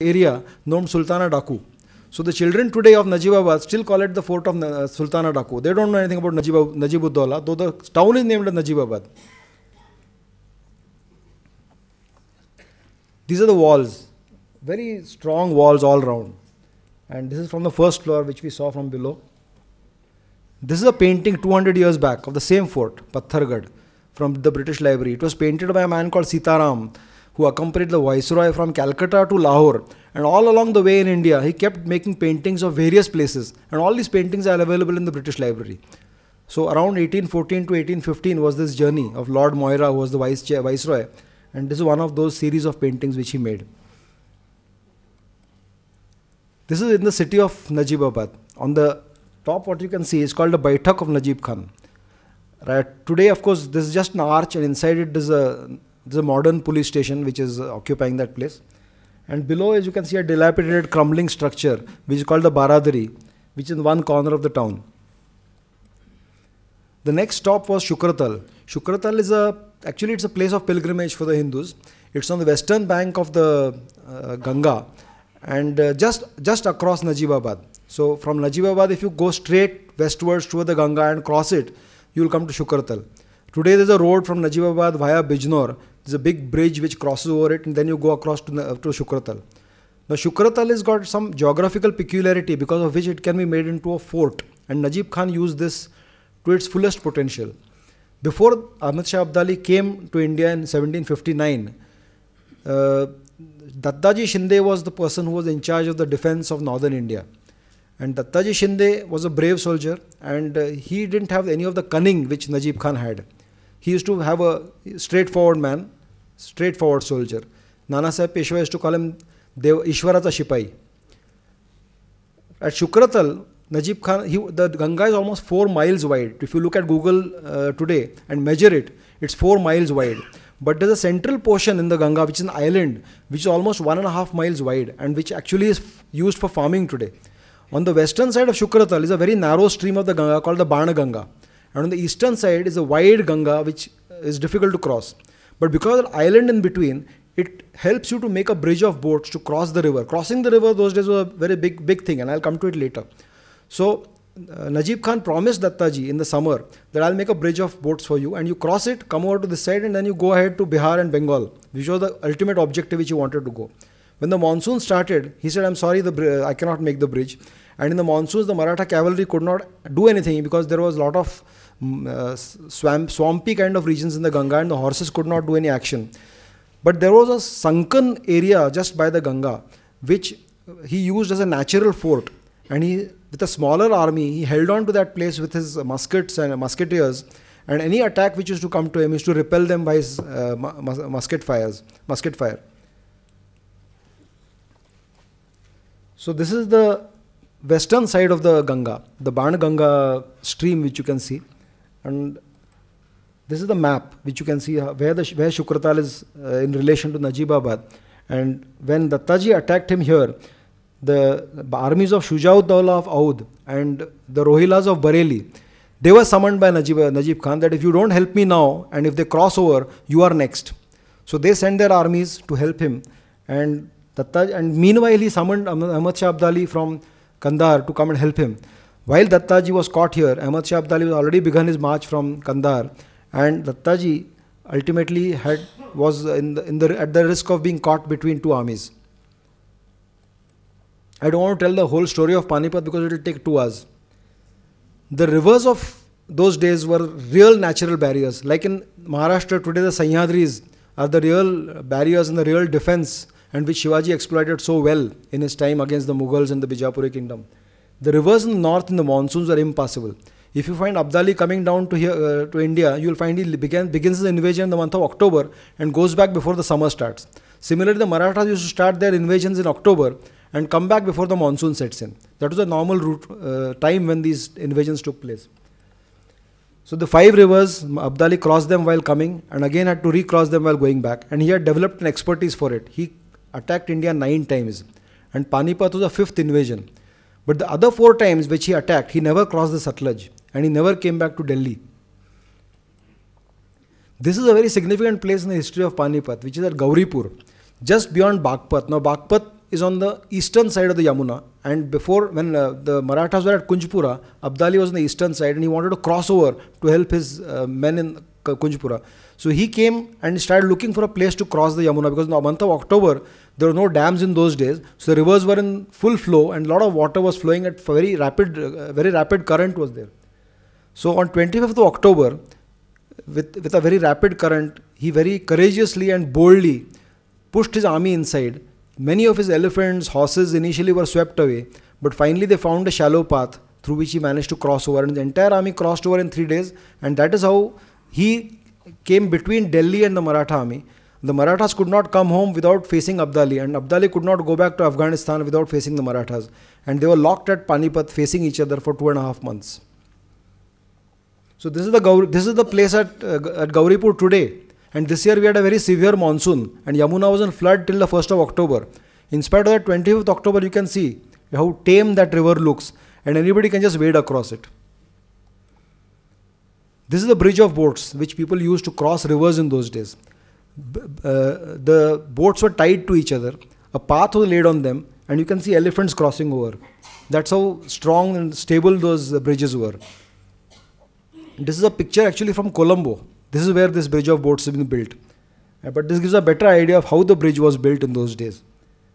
area known Sultana Daku. So the children today of Najibabad still call it the fort of Sultana Daku. They don't know anything about Najibuddaulah, though the town is named as Najibabad. These are the walls, very strong walls all round. And this is from the first floor, which we saw from below. This is a painting 200 years back of the same fort, Pathargarh, from the British Library. It was painted by a man called Sitaram, who accompanied the Viceroy from Calcutta to Lahore. And all along the way in India, he kept making paintings of various places. And all these paintings are available in the British Library. So around 1814 to 1815 was this journey of Lord Moira, who was the Viceroy. And this is one of those series of paintings which he made. This is in the city of Najibabad. On the top, what you can see is called the Baitak of Najib Khan. Right. Today, of course, this is just an arch, and inside it is a modern police station which is occupying that place. And below, as you can see, a dilapidated, crumbling structure which is called the Baradari, which is in one corner of the town. The next stop was Shukratal. Shukratal is actually it's a place of pilgrimage for the Hindus. It's on the western bank of the Ganga, and just across Najibabad. So from Najibabad, if you go straight westwards toward the Ganga and cross it, you will come to Shukratal. Today there's a road from Najibabad via Bijnor. There's a big bridge which crosses over it, and then you go across to Shukratal. Now Shukratal has got some geographical peculiarity because of which it can be made into a fort, and Najib Khan used this to its fullest potential. Before Ahmad Shah Abdali came to India in 1759, Dattaji Shinde was the person who was in charge of the defense of northern India. And Dattaji Shinde was a brave soldier, and he didn't have any of the cunning which Najib Khan had. He used to have a straightforward man, straightforward soldier. Nana Sahib Peshwa used to call him Ishwarata Shipai. At Shukratal, Najib Khan, the Ganga is almost 4 miles wide. If you look at Google today and measure it, it's 4 miles wide. But there's a central portion in the Ganga, which is an island, which is almost 1.5 miles wide, and which actually is used for farming today. On the western side of Shukratal is a very narrow stream of the Ganga called the Bana Ganga. And on the eastern side is a wide Ganga, which is difficult to cross. But because of the island in between, it helps you to make a bridge of boats to cross the river. Crossing the river those days was a very big thing, and I'll come to it later. So Najib Khan promised Dattaji in the summer that I'll make a bridge of boats for you, and you cross it, come over to this side, and then you go ahead to Bihar and Bengal, which was the ultimate objective which he wanted to go. When the monsoon started, he said, I'm sorry, I cannot make the bridge. And in the monsoons, the Maratha cavalry could not do anything because there was a lot of swampy kind of regions in the Ganga, and the horses could not do any action. But there was a sunken area just by the Ganga, which he used as a natural fort. And he, with a smaller army, he held on to that place with his muskets and musketeers. And any attack which used to come to him used to repel them by his musket fire. So this is the western side of the Ganga, the Bana Ganga stream which you can see. And this is the map which you can see where Shukratal is in relation to Najibabad. And when Dattaji attacked him here, the armies of Shujauddaulah of Oudh and the Rohilas of Bareilly, they were summoned by Najib Khan that if you don't help me now, and if they cross over, you are next. So they sent their armies to help him. And meanwhile he summoned Ahmad Shah Abdali from Kandahar to come and help him. While Dattaji was caught here, Ahmad Shah Abdali was already begun his march from Kandahar, and Dattaji ultimately was at the risk of being caught between two armies. I don't want to tell the whole story of Panipat because it will take 2 hours. The rivers of those days were real natural barriers. Like in Maharashtra today, the Sahyadris are the real barriers and the real defense, and which Shivaji exploited so well in his time against the Mughals and the Bijapuri kingdom. The rivers in the north in the monsoons are impassable. If you find Abdali coming down to here to India, you will find he begins his invasion in the month of October and goes back before the summer starts. Similarly, the Marathas used to start their invasions in October and come back before the monsoon sets in. That was the normal time when these invasions took place. So the 5 rivers, Abdali crossed them while coming and again had to recross them while going back. And he had developed an expertise for it. He attacked India 9 times. And Panipat was the 5th invasion. But the other 4 times which he attacked, he never crossed the Satluj. And he never came back to Delhi. This is a very significant place in the history of Panipat, which is at Gauripur, just beyond Bagpat. Now Bagpat is on the eastern side of the Yamuna, and before, when the Marathas were at Kunjpura, Abdali was on the eastern side, and he wanted to cross over to help his men in Kunjpura. So he came and started looking for a place to cross the Yamuna, because in the month of October there were no dams in those days, so the rivers were in full flow and a lot of water was flowing at very rapid current was there. So on 25th of October, with a very rapid current, he very courageously and boldly pushed his army inside. Many of his elephants, horses initially were swept away, but finally they found a shallow path through which he managed to cross over, and the entire army crossed over in 3 days, and that is how he came between Delhi and the Maratha army. The Marathas could not come home without facing Abdali, and Abdali could not go back to Afghanistan without facing the Marathas, and they were locked at Panipat facing each other for 2.5 months. So this is the place at Gauripur today. And this year we had a very severe monsoon, and Yamuna was in flood till the 1st of October. In spite of that, 25th October, you can see how tame that river looks, and anybody can just wade across it. This is the bridge of boats which people used to cross rivers in those days. The boats were tied to each other, a path was laid on them, and you can see elephants crossing over. That's how strong and stable those bridges were. This is a picture actually from Colombo. This is where this bridge of boats has been built. But this gives a better idea of how the bridge was built in those days.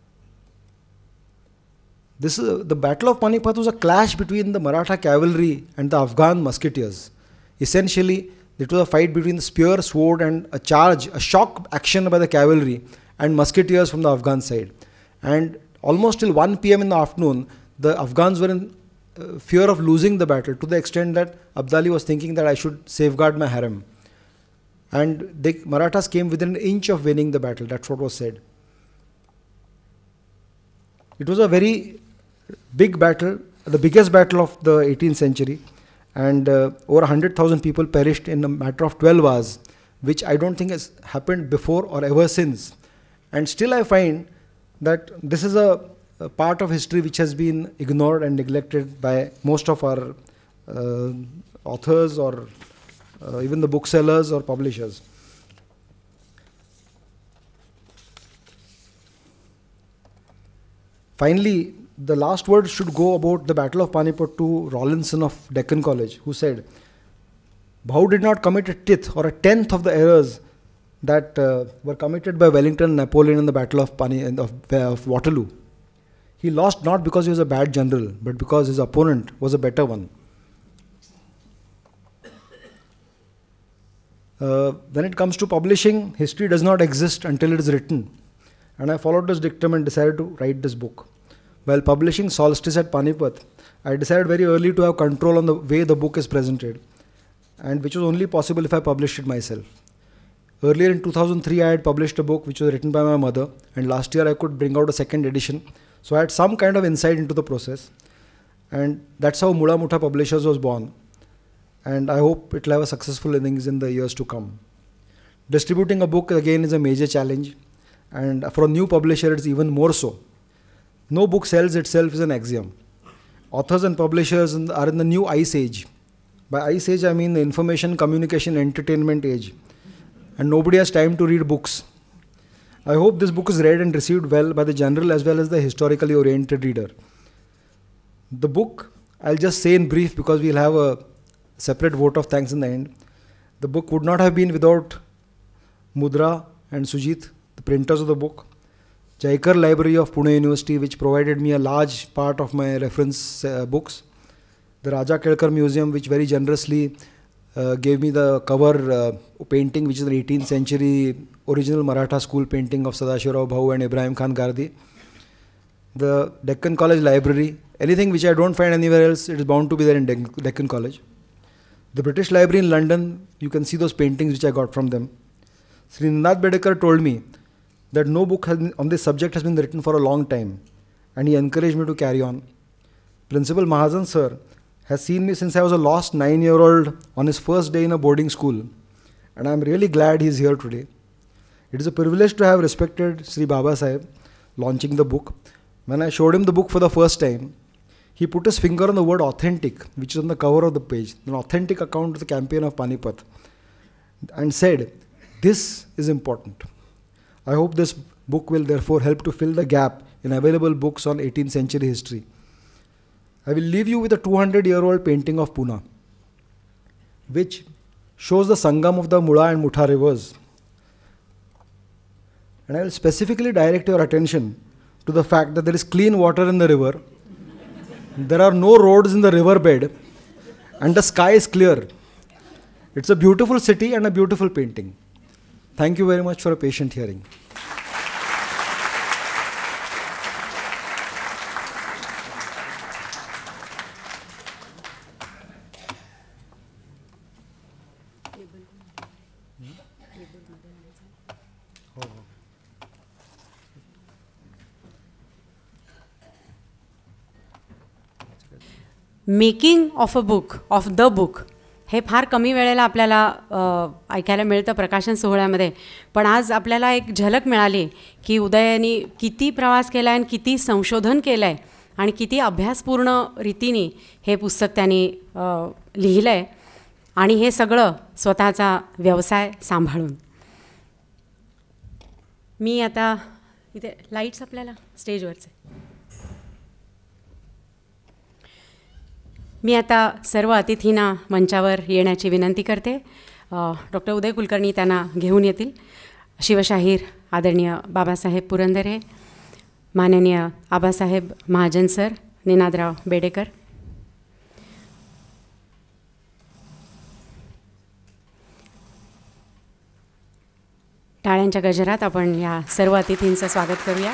The Battle of Panipat was a clash between the Maratha cavalry and the Afghan musketeers. Essentially, it was a fight between the spear, sword, and a shock action by the cavalry and musketeers from the Afghan side. And almost till 1 p.m. in the afternoon, the Afghans were in fear of losing the battle, to the extent that Abdali was thinking that I should safeguard my harem. And the Marathas came within an inch of winning the battle. That's what was said. It was a very big battle, the biggest battle of the 18th century. And over 100,000 people perished in a matter of 12 hours, which I don't think has happened before or ever since. And still I find that this is a part of history which has been ignored and neglected by most of our authors or even the booksellers or publishers. Finally, the last word should go about the Battle of Panipat to Rawlinson of Deccan College, who said, Bhau did not commit a tithe or a tenth of the errors that were committed by Wellington and Napoleon in the Battle of Waterloo. He lost not because he was a bad general, but because his opponent was a better one. When it comes to publishing, history does not exist until it is written. And I followed this dictum and decided to write this book. While publishing Solstice at Panipat, I decided very early to have control on the way the book is presented, and which was only possible if I published it myself. Earlier in 2003, I had published a book which was written by my mother, and last year I could bring out a second edition. So I had some kind of insight into the process, and that's how Mula Mutha Publishers was born. And I hope it will have a successful innings in the years to come. Distributing a book again is a major challenge, and for a new publisher it's even more so. No book sells itself is an axiom. Authors and publishers are in the new ice age. By ice age I mean the information, communication, entertainment age. And nobody has time to read books. I hope this book is read and received well by the general as well as the historically oriented reader. The book, I'll just say in brief because we'll have a separate vote of thanks in the end. The book would not have been without Mudra and Sujit, the printers of the book. Jaikar Library of Pune University, which provided me a large part of my reference books. The Raja Kelkar Museum, which very generously gave me the cover painting, which is an 18th century original Maratha school painting of Sadashivarav Bhau and Ibrahim Khan Gardi. The Deccan College Library, anything which I don't find anywhere else, it is bound to be there in Deccan College. The British Library in London, you can see those paintings which I got from them. Shri Bedekar told me that no book on this subject has been written for a long time, and he encouraged me to carry on. Principal Mahajan sir has seen me since I was a lost 9-year-old on his first day in a boarding school, and I am really glad he is here today. It is a privilege to have respected Shri Babasaheb launching the book. When I showed him the book for the first time, he put his finger on the word authentic, which is on the cover of the page, an authentic account of the campaign of Panipat, and said, "This is important." I hope this book will therefore help to fill the gap in available books on 18th century history. I will leave you with a 200-year-old painting of Pune, which shows the Sangam of the Mula and Mutha rivers. And I will specifically direct your attention to the fact that there is clean water in the river, there are no roads in the river bed, and the sky is clear. It's a beautiful city and a beautiful painting. Thank you very much for a patient hearing. Making of a book, of the book, हे फार कमी वेळेला आपल्याला ऐकायला मिळतं प्रकाशन सोहळ्यामध्ये. पण आज आपल्याला एक झलक मिळाली की उदयाने किती प्रवास केला आहे आणि किती संशोधन केलं आहे आणि किती अभ्यासपूर्ण रीतीने हे पुस्तक त्यांनी लिहिलं आहे, आणि हे सगळं स्वतःचा व्यवसाय सांभाळून. मी आता इथे लाईट्स आपल्याला स्टेजवरचे. मी आता सर्व अतिथींना मंचावर येण्याची विनंती करते. डॉक्टर उदय कुलकर्णी त्यांना घेऊन येतील. शिवशाहीर आदरणीय बाबासाहेब पुरंदरे, माननीय आबासाहेब महाजन सर, निनादराव बेडेकर. टाळ्यांच्या गजरात आपण या सर्व अतिथींचं स्वागत करूया.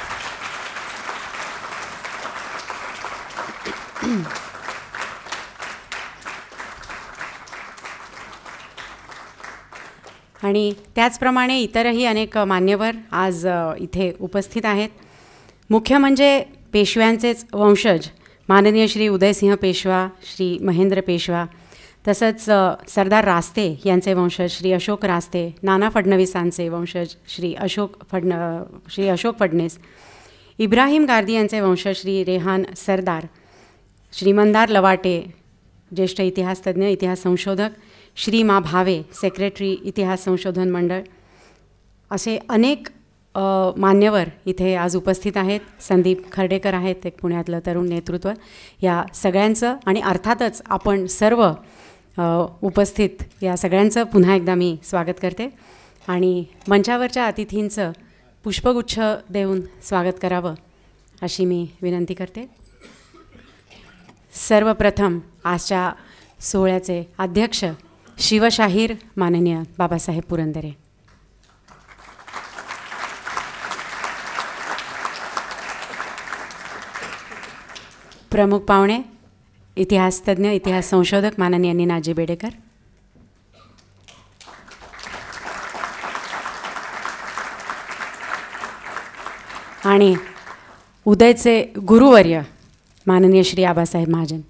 आणि त्याचप्रमाणे इतरही अनेक मान्यवर आज इथे उपस्थित आहेत. मुख्य म्हणजे पेशव्यांचेच वंशज माननीय श्री उदयसिंह पेशवा, श्री महेंद्र पेशवा, तसंच सरदार रास्ते यांचे वंशज श्री अशोक रास्ते, नाना फडणवीसांचे वंशज श्री अशोक फडणीस, इब्राहिम गार्दी यांचे वंशज श्री रेहान सरदार, श्री मंदार लवाटे ज्येष्ठ इतिहासतज्ञ, इतिहास संशोधक, श्री मा भावे सेक्रेटरी इतिहास संशोधन मंडळ, असे अनेक मान्यवर इथे आज उपस्थित आहेत. संदीप खर्डेकर आहेत, एक पुण्यातलं तरुण नेतृत्व. या सगळ्यांचं आणि अर्थातच आपण सर्व उपस्थित या सगळ्यांचं पुन्हा एकदा मी स्वागत करते आणि मंचावरच्या अतिथींचं पुष्पगुच्छ देऊन स्वागत करावं अशी मी विनंती करते. सर्वप्रथम आजच्या सोहळ्याचे अध्यक्ष शिवशाहीर माननीय बाबासाहेब पुरंदरे. प्रमुख पाहुणे इतिहासतज्ञ, इतिहास संशोधक माननीय निनाजी बेडेकर. आणि उदयचे गुरुवर्य माननीय श्री आबासाहेब महाजन.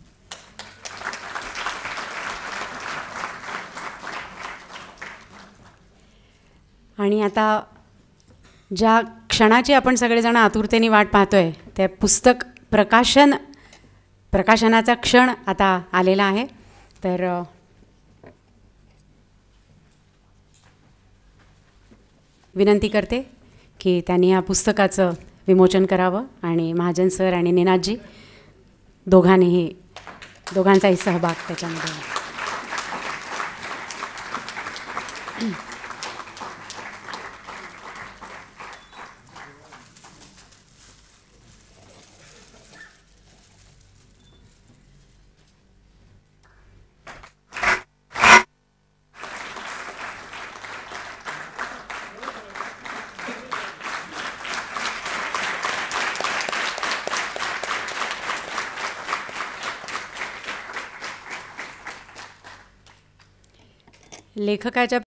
आणि आता ज्या क्षणाची आपण सगळेजण आतुरतेने वाट पाहतोय, त्या पुस्तक प्रकाशनाचा क्षण आता आलेला आहे. तर विनंती करते की त्यांनी या पुस्तकाचं विमोचन करावं आणि महाजन सर आणि निनादजी दोघांचाही सहभाग त्याच्यामध्ये. लेखकाच्या